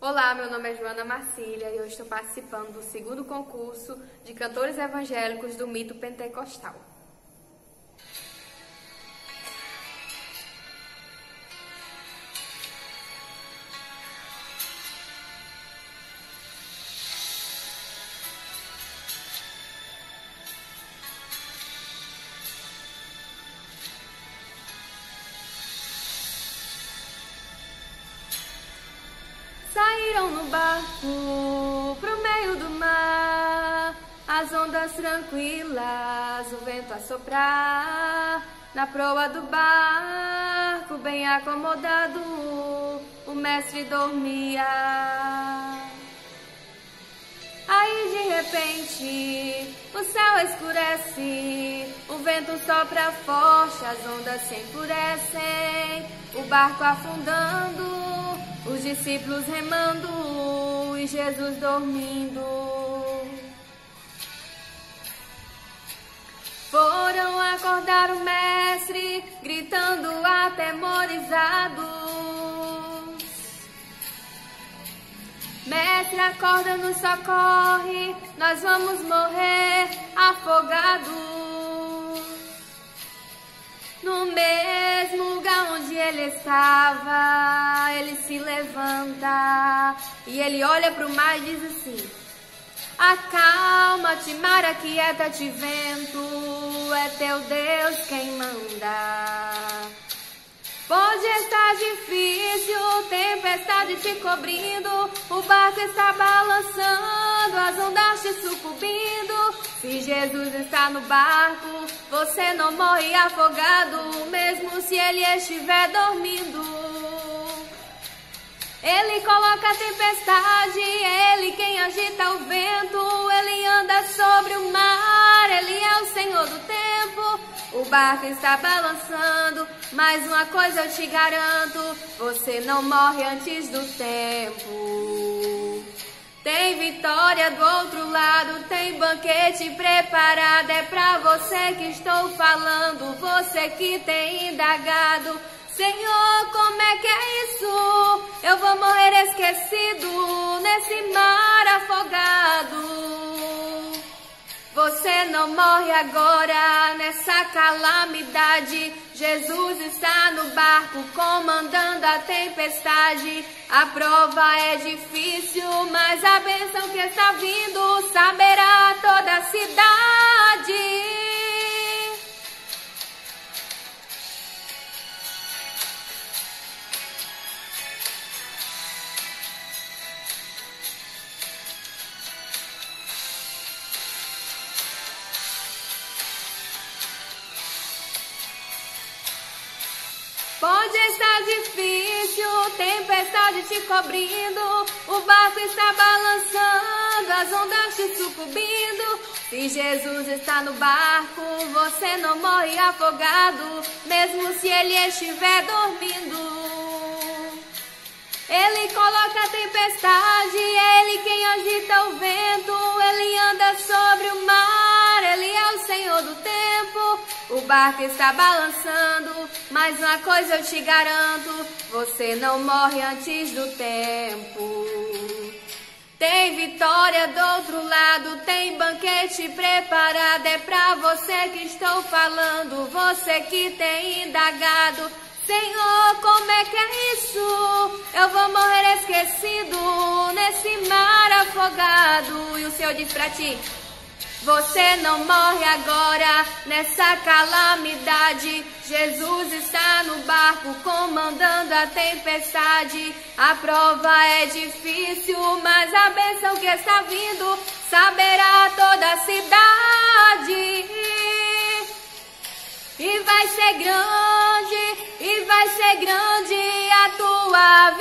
Olá, meu nome é Joana Marcília e eu estou participando do segundo concurso de cantores evangélicos do Mito Pentecostal. Saíram no barco pro meio do mar, as ondas tranquilas, o vento a soprar. Na proa do barco, bem acomodado, o mestre dormia. Aí de repente o céu escurece, o vento sopra forte, as ondas se enfurecem, o barco afundando, os discípulos remando e Jesus dormindo. Foram acordar o mestre, gritando atemorizados: Mestre, acorda, nos socorre, nós vamos morrer afogados. No mesmo lugar onde ele estava, ele se levanta e ele olha para o mar e diz assim: acalma-te, mar, aquieta-te, vento, é teu Deus quem manda. Pode estar difícil, tempestade te cobrindo, o barco está balançando, as ondas te sucumbindo. Se Jesus está no barco, você não morre afogado, mesmo se ele estiver dormindo. Ele coloca a tempestade, ele quem agita o vento, ele anda sobre o mar, ele é o Senhor do tempo. O barco está balançando, mas uma coisa eu te garanto, você não morre antes do tempo. Tem vitória do outro lado, tem banquete preparado, é pra você que estou falando, você que tem indagado: Senhor, como é que é isso? Eu vou morrer esquecido nesse mar afogado. Você não morre agora nessa calamidade. Jesus está no barco comandando a tempestade. A prova é difícil, mas a bênção que está vindo saberá toda a cidade. Pode estar difícil, tempestade te cobrindo, o barco está balançando, as ondas te sucumbindo. Se Jesus está no barco, você não morre afogado, mesmo se ele estiver dormindo. Ele coloca a tempestade, ele quem agita o vento, ele anda sobre o mar, ele é o Senhor do tempo. O barco está balançando, mas uma coisa eu te garanto, você não morre antes do tempo. Tem vitória do outro lado, tem banquete preparado, é pra você que estou falando, você que tem indagado: Senhor, como é que é isso? Eu vou morrer esquecido nesse mar afogado. E o Senhor diz pra ti: você não morre agora nessa calamidade. Jesus está no barco comandando a tempestade. A prova é difícil, mas a bênção que está vindo saberá toda a cidade. E vai ser grande a tua